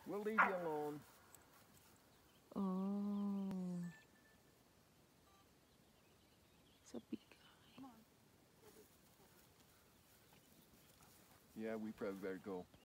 We'll leave you alone. Oh. It's a big guy. Yeah, we probably better go.